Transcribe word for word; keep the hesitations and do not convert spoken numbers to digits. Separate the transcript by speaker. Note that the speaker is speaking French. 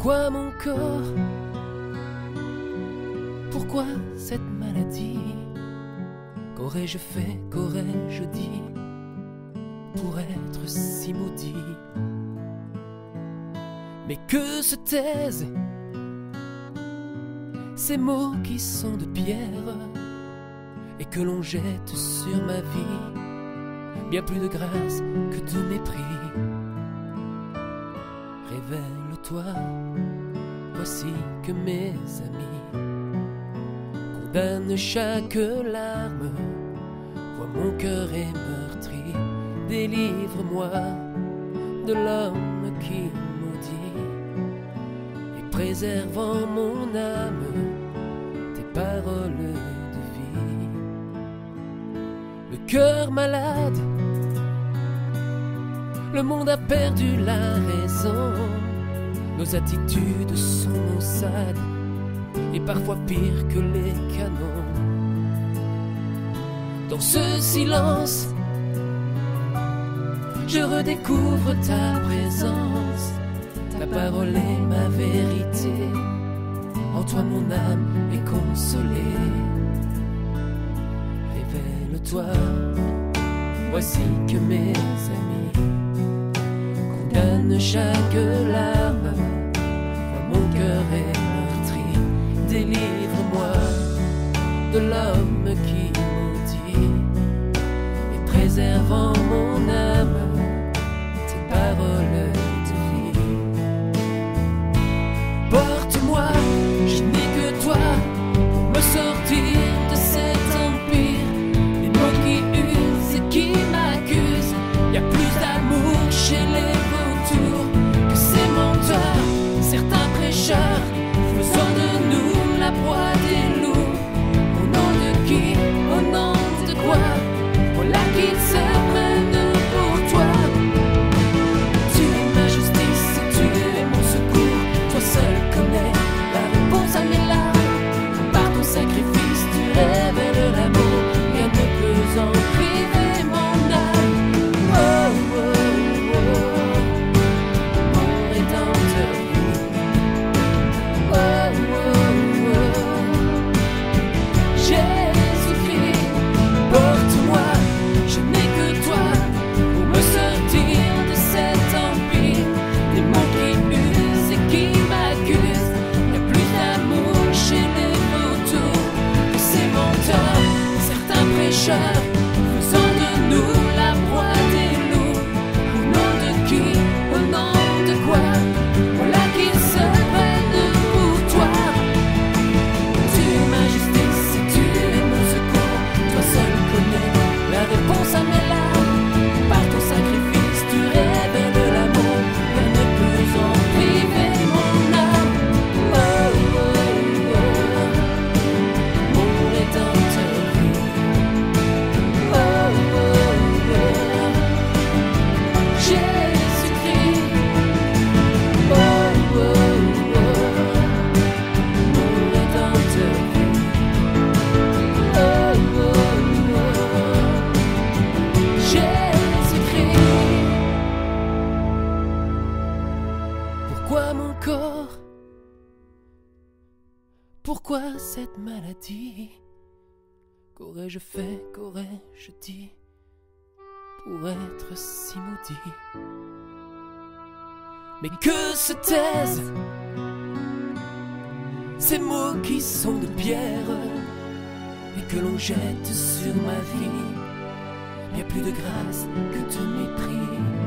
Speaker 1: Pourquoi mon corps? Pourquoi cette maladie? Qu'aurais-je fait, qu'aurais-je dit pour être si maudit? Mais que se taisent ces mots qui sont de pierre et que l'on jette sur ma vie bien plus de grâce que de mépris. Révèle-toi, voici que mes amis condamnent chaque larme, vois mon cœur est meurtri. Délivre-moi de l'homme qui maudit et préserve en mon âme tes paroles de vie. Le cœur malade, le monde a perdu la raison, nos attitudes sont maussades et parfois pire que les canons. Dans ce silence, je redécouvre ta présence, ta parole est ma vérité, en toi mon âme est consolée. Révèle-toi, voici que mes amis condamnent chaque larme, vois mon cœur est meurtri. Délivre-moi de l'homme qui maudit et préserve en mon âme tes paroles de vie. Porte-moi, je n'ai que toi pour me sortir de cet empire. Les mots qui usent et qui m'accusent, y a plus d'amour chez les vautours que ces menteurs, certains prêcheurs, faisant de nous la proie des loups. Au nom de qui, au nom de quoi, voilà qu'ils se prennent pour toi. Tu es ma justice et tu es mon secours, toi seul connais la réponse à mes larmes. Par ton sacrifice tu révèles l'amour, rien ne peut en priver mon âme. Oh, oh, oh, mon rédempteur vit. Oh, oh, oh, Jésus-Christ, porte-moi, je n'ai que toi pour me sortir de cet empire. Des mots qui usent et qui m'accusent, y a plus d'amour chez les vautours que ces menteurs, certains prêcheurs, faisant de nous la proie des loups. Au nom de qui, au nom de quoi, voilà qu'ils se prennent pour toi. Tu es ma justice et tu es mon secours, toi seul connais la réponse à mes larmes. Par ton sacrifice tu révèles l'amour, rien ne peut en priver mon âme. Oh, oh, oh, mon rédempteur vit. Oh, oh, oh, Jésus-Christ. Oh, oh, oh, mon rédempteur vit. Oh, oh, oh, Jésus-Christ. Pourquoi mon corps? Pourquoi cette maladie? Qu'aurais-je fait, qu'aurais-je dit pour être si maudit? Mais que se taisent ces mots qui sont de pierre et que l'on jette sur ma vie, y a plus de grâce que de mépris.